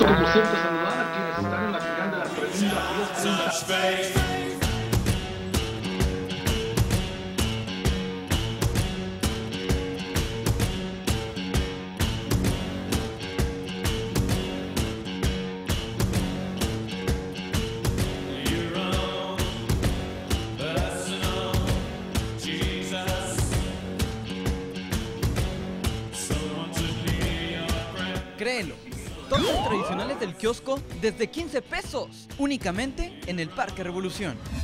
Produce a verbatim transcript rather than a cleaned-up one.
quiero, por cierto, saludar a quienes están en la final de las preguntas treinta. Créelo, tortas tradicionales del kiosco desde quince pesos, únicamente en el Parque Revolución.